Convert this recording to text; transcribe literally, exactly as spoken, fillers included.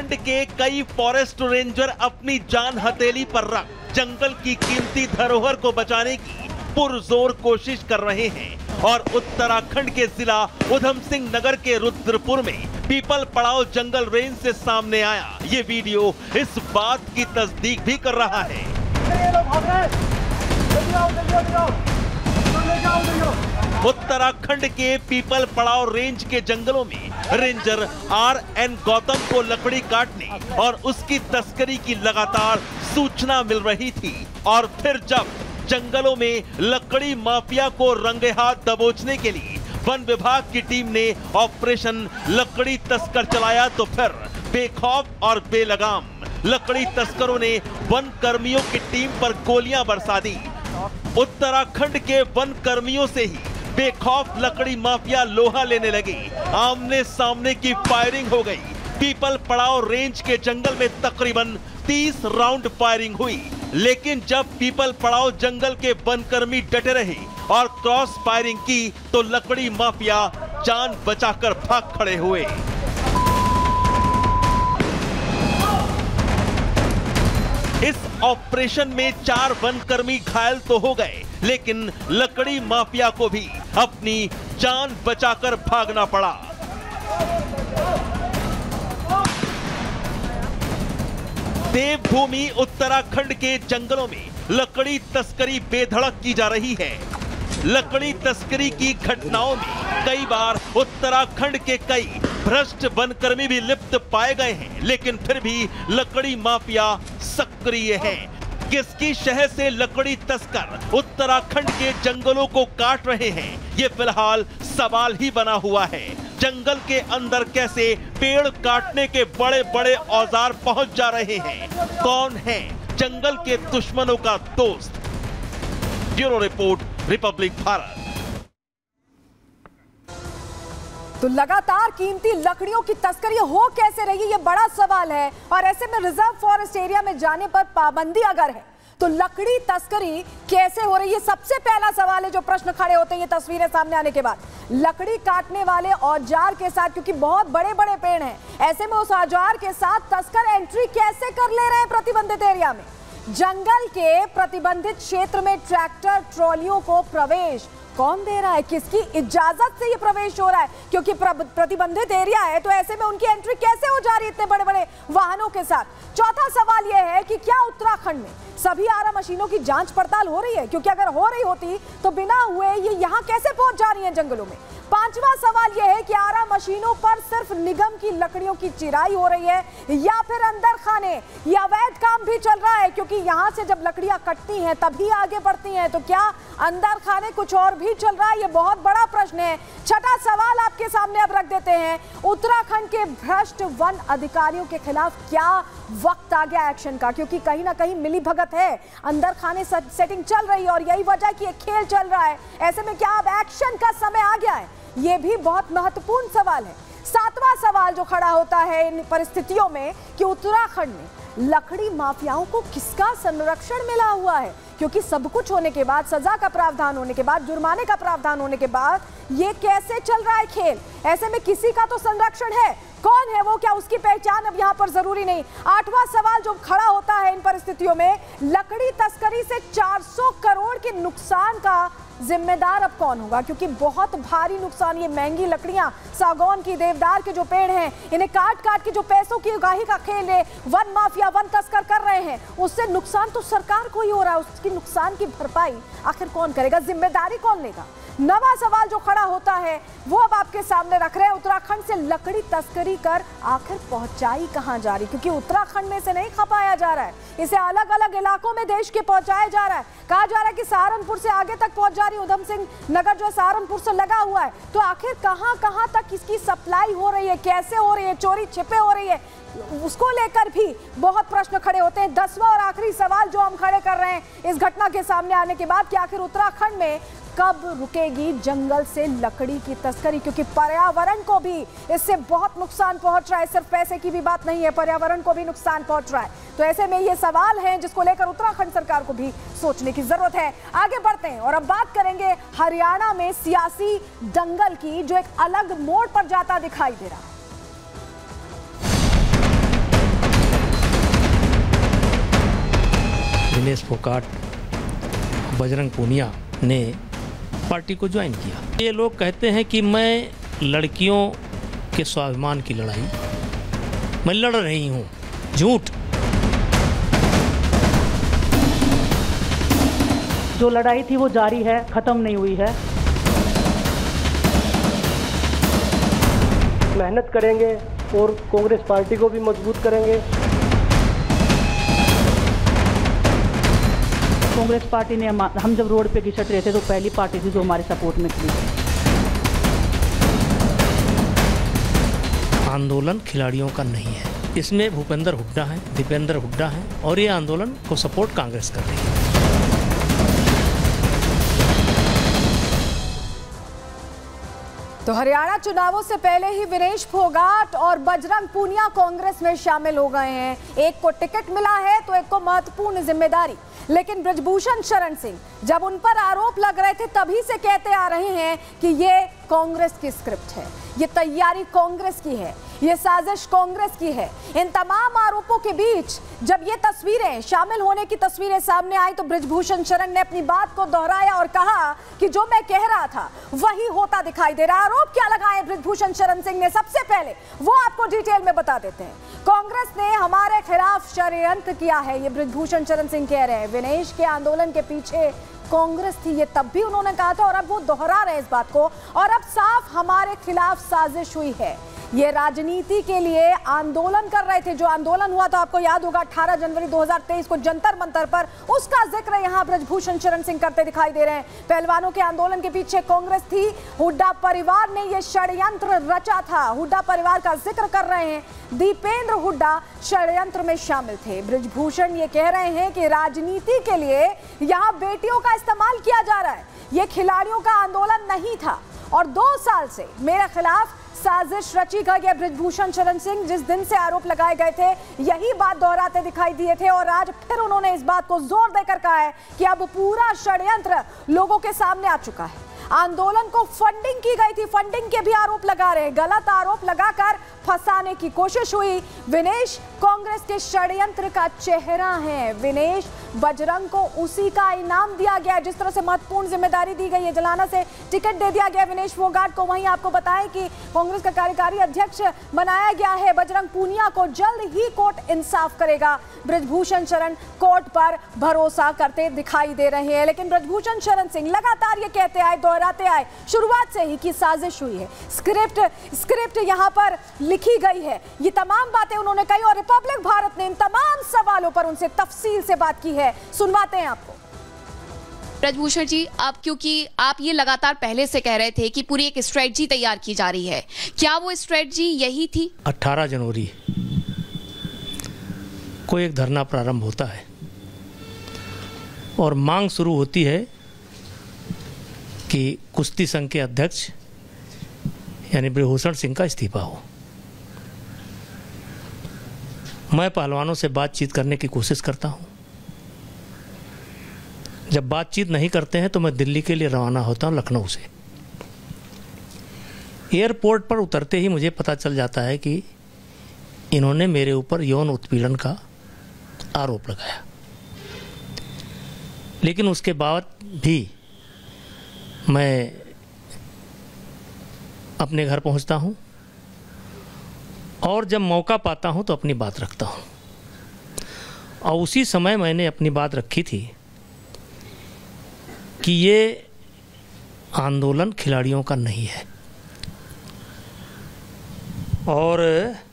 उत्तराखंड के कई forest ranger अपनी जान हथेली पर रख जंगल की कीमती धरोहर को बचाने की पुरजोर कोशिश कर रहे हैं और उत्तराखंड के जिला उधम सिंह नगर के रुद्रपुर में पीपल पड़ाव जंगल रेंज से सामने आया ये वीडियो इस बात की तस्दीक भी कर रहा है। उत्तराखंड के पीपल पड़ाव रेंज के जंगलों में रेंजर आर एन गौतम को लकड़ी काटने और उसकी तस्करी की लगातार सूचना मिल रही थी और फिर जब जंगलों में लकड़ी माफिया को रंगे हाथ दबोचने के लिए वन विभाग की टीम ने ऑपरेशन लकड़ी तस्कर चलाया तो फिर बेखौफ और बेलगाम लकड़ी तस्करों ने वन कर्मियों की टीम पर गोलियां बरसा दी। उत्तराखंड के वन कर्मियों से ही बेखौफ लकड़ी माफिया लोहा लेने लगे। आमने सामने की फायरिंग हो गई। पीपल पड़ाव रेंज के जंगल में तकरीबन तीस राउंड फायरिंग हुई, लेकिन जब पीपल पड़ाव जंगल के वनकर्मी डटे रहे और क्रॉस फायरिंग की तो लकड़ी माफिया जान बचाकर भाग खड़े हुए। इस ऑपरेशन में चार वनकर्मी घायल तो हो गए, लेकिन लकड़ी माफिया को भी अपनी जान बचाकर भागना पड़ा। देवभूमि उत्तराखंड के जंगलों में लकड़ी तस्करी बेधड़क की जा रही है। लकड़ी तस्करी की घटनाओं में कई बार उत्तराखंड के कई भ्रष्ट वनकर्मी भी लिप्त पाए गए हैं, लेकिन फिर भी लकड़ी माफिया सक्रिय है। किसकी शहर से लकड़ी तस्कर उत्तराखंड के जंगलों को काट रहे हैं, ये फिलहाल सवाल ही बना हुआ है। जंगल के अंदर कैसे पेड़ काटने के बड़े बड़े औजार पहुंच जा रहे हैं? कौन है जंगल के दुश्मनों का दोस्त? Bureau report, Republic Bharat. तो लगातार कीमती लकड़ियों की तस्करी हो कैसे रही, ये बड़ा सवाल है। और ऐसे में रिजर्व फॉरेस्ट एरिया में जाने पर पाबंदी अगर है तो लकड़ी तस्करी कैसे हो रही है, सबसे पहला सवाल है जो प्रश्न खड़े होते हैं ये तस्वीरें सामने आने के बाद। लकड़ी काटने वाले औजार के साथ, क्योंकि बहुत बड़े बड़े पेड़ हैं, ऐसे में उस औजार के साथ तस्कर एंट्री कैसे कर ले रहे हैं प्रतिबंधित एरिया में? जंगल के प्रतिबंधित क्षेत्र में ट्रैक्टर ट्रॉलियों को प्रवेश कौन दे रहा है? किसकी इजाजत से ये प्रवेश हो रहा है? क्योंकि प्रतिबंधित एरिया है तो ऐसे में उनकी एंट्री कैसे हो जा रही है इतने बड़े बड़े वाहनों के साथ? चौथा सवाल यह है कि क्या उत्तराखंड में सभी आरा मशीनों की जांच पड़ताल हो रही है? क्योंकि अगर हो रही होती तो बिना हुए ये यहाँ कैसे पहुंच जा रही है जंगलों में? पांचवा सवाल यह है कि आरा मशीनों पर सिर्फ निगम की लकड़ियों की चिराई हो रही है या फिर अंदर खाने या अवैध काम भी चल रहा है? क्योंकि यहाँ से जब लकड़ियां कटती हैं तभी आगे बढ़ती हैं, तो क्या अंदर खाने कुछ और भी चल रहा है? ये बहुत बड़ा प्रश्न है। छठा सवाल आपके सामने अब रख देते हैं, उत्तराखंड के भ्रष्ट वन अधिकारियों के खिलाफ क्या वक्त आ गया एक्शन का? क्योंकि कहीं ना कहीं मिली भगत है, अंदर खाने सेटिंग चल रही है और यही वजह कि एक खेल चल रहा है। ऐसे में क्या अब एक्शन का समय आ गया है? ये भी बहुत महत्वपूर्ण सवाल है। सातवां सवाल जो खड़ा होता है इन परिस्थितियों में कि उत्तराखंड में लकड़ी माफियाओं को किसका संरक्षण मिला हुआ है? क्योंकि सब कुछ होने के बाद, सजा का प्रावधान होने के बाद, जुर्माने का प्रावधान होने के बाद ये कैसे चल रहा है खेल? ऐसे में किसी का तो संरक्षण है, कौन है वो? क्या उसकी पहचान अब यहाँ पर जरूरी नहीं? आठवां सवाल जो खड़ा होता है इन परिस्थितियों में, लकड़ी तस्करी से चार सौ करोड़ के नुकसान का जिम्मेदार अब कौन होगा? क्योंकि बहुत भारी नुकसान, ये महंगी लकड़ियां, सागौन की, देवदार के जो पेड़ हैं, इन्हें काट काट के जो पैसों की उगाही का खेल है वन माफिया, वन तस्कर कर रहे हैं, उससे नुकसान तो सरकार को ही हो रहा है। उसकी नुकसान की भरपाई आखिर कौन करेगा? जिम्मेदारी कौन लेगा? नवा सवाल जो खड़ा होता है वो अब आपके सामने रख रहे हैं, उत्तराखंड से लकड़ी तस्करी कर आखिर पहुंचाई कहां जा रही? क्योंकि उत्तराखंड में से नहीं खपाया जा रहा है, इसे अलग अलग इलाकों में देश के पहुंचाया जा रहा है। कहा जा रहा है कि सहारनपुर से आगे तक पहुंच जा रही है, उधम सिंह नगर जो है सहारनपुर से लगा हुआ है। तो आखिर कहां कहां तक इसकी सप्लाई हो रही है, कैसे हो रही है, चोरी छिपे हो रही है, उसको लेकर भी बहुत प्रश्न खड़े होते हैं। दसवां और आखिरी सवाल जो हम खड़े कर रहे हैं इस घटना के सामने आने के बाद कि आखिर उत्तराखंड में कब रुकेगी जंगल से लकड़ी की तस्करी? क्योंकि पर्यावरण को भी इससे बहुत नुकसान पहुंच रहा है, सिर्फ पैसे की भी बात नहीं है, पर्यावरण को भी नुकसान पहुंच रहा है। तो ऐसे में ये सवाल हैं जिसको लेकर उत्तराखंड सरकार को भी सोचने की जरूरत है। आगे बढ़ते हैं और अब बात करेंगे हरियाणा में सियासी दंगल की, जो एक अलग मोड़ पर जाता दिखाई दे रहा है। दिनेश फोगाट, बजरंग पूनिया ने पार्टी को ज्वाइन किया। ये लोग कहते हैं कि मैं लड़कियों के स्वाभिमान की लड़ाई मैं लड़ रही हूँ, झूठ। जो लड़ाई थी वो जारी है, खत्म नहीं हुई है। मेहनत करेंगे और कांग्रेस पार्टी को भी मजबूत करेंगे। कांग्रेस पार्टी ने हम जब रोड पे घिसट रहे थे तो पहली पार्टी थी जो हमारे सपोर्ट में थी। आंदोलन खिलाड़ियों का नहीं है, इसमें भूपेंद्र हुड्डा हैं, दीपेंद्र हुड्डा हैं और ये आंदोलन को सपोर्ट कांग्रेस कर रही है। तो हरियाणा चुनावों से पहले ही विनेश फोगाट और बजरंग पूनिया कांग्रेस में शामिल हो गए हैं। एक को टिकट मिला है तो एक को महत्वपूर्ण जिम्मेदारी। लेकिन बृजभूषण शरण सिंह जब उन पर आरोप लग रहे थे तभी से कहते आ रहे हैं कि ये कांग्रेस की स्क्रिप्ट है, ये तैयारी कांग्रेस की है, ये साजिश कांग्रेस की है। इन तमाम आरोपों के बीच जब ये तस्वीरें, शामिल होने की तस्वीरें सामने आई तो बृजभूषण शरण ने अपनी बात को दोहराया और कहा कि जो मैं कह रहा था वही होता दिखाई दे रहा। आरोप क्या लगाए बृजभूषण शरण सिंह ने, सबसे पहले वो आपको डिटेल में बता देते हैं। कांग्रेस ने हमारे खिलाफ षड्यंत्र किया है, ये बृजभूषण शरण सिंह कह रहे हैं। विनेश के आंदोलन के पीछे कांग्रेस थी, ये तब भी उन्होंने कहा था और अब वो दोहरा रहे इस बात को। और अब साफ हमारे खिलाफ साजिश हुई है। ये राजनीति के लिए आंदोलन कर रहे थे। जो आंदोलन हुआ तो आपको याद होगा अठारह जनवरी दो हज़ार तेईस को जंतर मंतर पर, उसका जिक्र यहां बृजभूषण शरण सिंह करते दिखाई दे रहे हैं। पहलवानों के आंदोलन के पीछे कांग्रेस थी, हुड्डा परिवार ने यह षड्यंत्र रचा था। हुड्डा परिवार का जिक्र कर रहे हैं, दीपेंद्र हुड्डा षड्यंत्र में शामिल थे। बृजभूषण ये कह रहे हैं कि राजनीति के लिए यहां बेटियों का इस्तेमाल किया जा रहा है, ये खिलाड़ियों का आंदोलन नहीं था। और दो साल से मेरे खिलाफ साजिश रची गई है। बृजभूषण शरण सिंह जिस दिन से आरोप लगाए गए थे यही बात दोहराते दिखाई दिए थे और आज फिर उन्होंने इस बात को जोर देकर कहा है कि अब पूरा षड्यंत्र लोगों के सामने आ चुका है। आंदोलन को फंडिंग की गई थी, फंडिंग के भी आरोप लगा रहे हैं। गलत आरोप लगाकर फंसाने की कोशिश हुई। विनेश कांग्रेस के षड्यंत्र का चेहरा है। विनेश, बजरंग को उसी का इनाम दिया गया, जिस तरह से महत्वपूर्ण जिम्मेदारी दी गई है, जलाना से टिकट दे दिया गया विनेश फोगाट को। वहीं आपको बताएं कि कांग्रेस का कार्यकारी अध्यक्ष बनाया गया है बजरंग पूनिया को। जल्द ही कोर्ट इंसाफ करेगा। बृजभूषण शरण कोर्ट पर भरोसा करते दिखाई दे रहे हैं। लेकिन बृजभूषण शरण सिंह लगातार ये कहते आए, दोहराते आए शुरुआत से ही कि साजिश हुई है, स्क्रिप्ट स्क्रिप्ट यहाँ पर लिखी गई है। ये तमाम बातें उन्होंने कही और रिपब्लिक भारत ने इन तमाम सवालों पर उनसे तफसील से बात की है। सुनवाते हैं आपको। बृजभूषण जी, आप क्योंकि आप ये लगातार पहले से कह रहे थे कि पूरी एक स्ट्रेटजी तैयार की जा रही है, क्या वो स्ट्रेटजी यही थी? अठारह जनवरी को एक धरना प्रारंभ होता है और मांग शुरू होती है कि कुश्ती संघ के अध्यक्ष यानी बृजभूषण सिंह का इस्तीफा हो। मैं पहलवानों से बातचीत करने की कोशिश करता हूं। जब बातचीत नहीं करते हैं तो मैं दिल्ली के लिए रवाना होता हूं, लखनऊ से। एयरपोर्ट पर उतरते ही मुझे पता चल जाता है कि इन्होंने मेरे ऊपर यौन उत्पीड़न का आरोप लगाया। लेकिन उसके बाद भी मैं अपने घर पहुंचता हूं और जब मौका पाता हूं तो अपनी बात रखता हूं। और उसी समय मैंने अपनी बात रखी थी कि ये आंदोलन खिलाड़ियों का नहीं है और